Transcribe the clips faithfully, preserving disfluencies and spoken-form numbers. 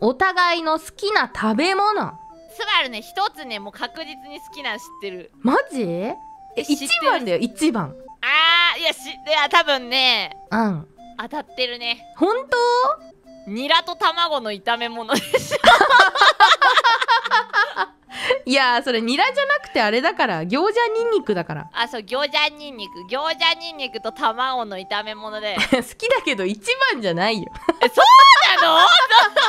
お互いの好きな食べ物。 スバルね、一つね、もう確実に好きなの知ってる。 マジ？え、一番だよ、一番。 あー、いや、し、いや、多分ね、 うん。 当たってるね。 ほんと？ ニラと卵の炒め物でしょ。 いやー、それニラじゃなくてあれだから、餃子ニンニクだから。 あ、そう、餃子ニンニク。餃子ニンニクと卵の炒め物で。 好きだけど一番じゃないよ。 え、そうなの？あんな楽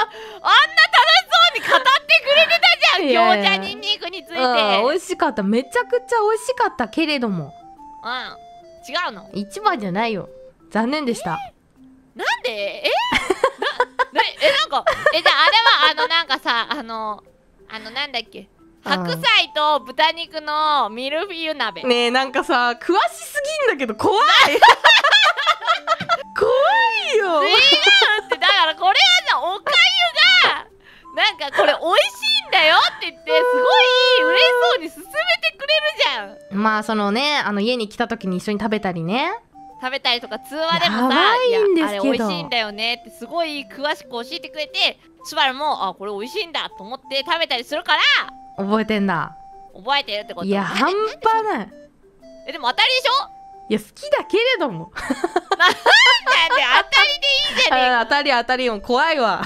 しそうに語ってくれてたじゃん、 いやいや餃子ニンニクについて。 うん、美味しかった。めちゃくちゃ美味しかったけれども。 うん。違うの？ 一番じゃないよ。残念でした。 なんで？え？な、な、え、なんか、え、じゃああれはあのなんかさ、あの、あのなんだっけ。白菜と豚肉のミルフィーユ鍋。 ねえ、なんかさ、詳しすぎんだけど怖い。怖いよ。 違うって、だからこれはさ、おかゆがなんかこれ美味しいんだよって言って、すごい嬉しそうに勧めてくれるじゃん。 まあそのね、あの家に来た時に一緒に食べたりね。 食べたりとか通話でもさ、 やばいんですけど、 いやあれ美味しいんだよねってすごい詳しく教えてくれて、スバルもあこれ美味しいんだと思って食べたりするから覚えてんだ。 覚えてるってこと。 いや、半端ない。 え、でも当たりでしょ？ いや、好きだけれども。 なんで当たりでいいじゃねえか。 当たり当たりよ、怖いわ。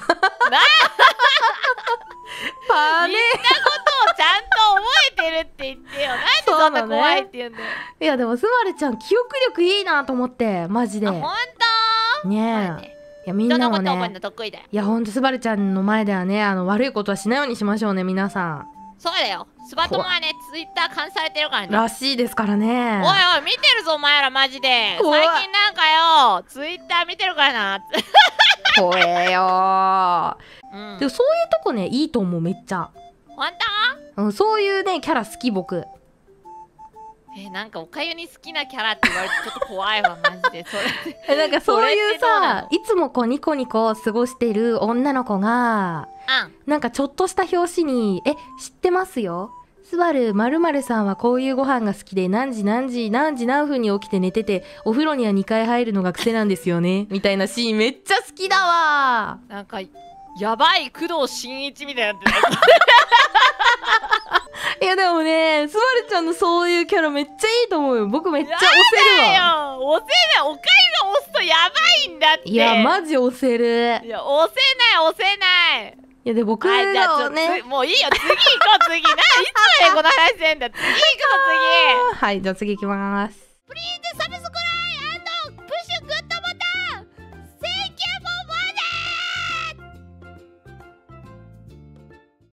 パネ言ったことをちゃんと覚えてるって言ってよ。なんでそんな怖いって言うんだよ。 いや、でもスバルちゃん記憶力いいなと思って、マジで。 あ、ほんと？ ねえ、 ね、 いやみんなも人のこと覚えるね、 の得意だよ。 いやほんとスバルちゃんの前ではね、あの悪いことはしないようにしましょうね、皆さん。 そうだよ。スバトモはね、ツイッター監視されてるからね。 らしいですからね。 おいおい、見てるぞお前らマジで。最怖い近なんかよ、ツイッター見てるからな。 怖えよー。 うん、 でもそういうとこね、いいと思う、めっちゃ。 ほんと？ うん、そういうね、キャラ好き、僕。 え、なんかおかゆに好きなキャラって言われてちょっと怖いわ、マジで。それえ、なんかそういうそれってどうなさの？ いつもこうニコニコ過ごしてる女の子が、 うん。 なんかちょっとした表紙に、え、知ってますよ、スバル〇〇さんはこういうご飯が好きで、何時何時何時何分に起きて寝てて、お風呂にはにかい入るのが癖なんですよねみたいなシーンめっちゃ好きだわ。 なんか、やばい工藤新一みたいになってない？ いやでもね、スバルちゃんのそういうキャラめっちゃいいと思うよ。僕めっちゃ押せるわ。 やだよ、押せない。おかゆが押すとやばいんだって。 いやマジ押せる。 いや、押せない押せない。 いやで僕はい、じゃあちょらね、 もういいよ、次行こう次。ないつまでこの話してんだ。次行こう次。 はい、じゃあ次行きます。 プリンでサブ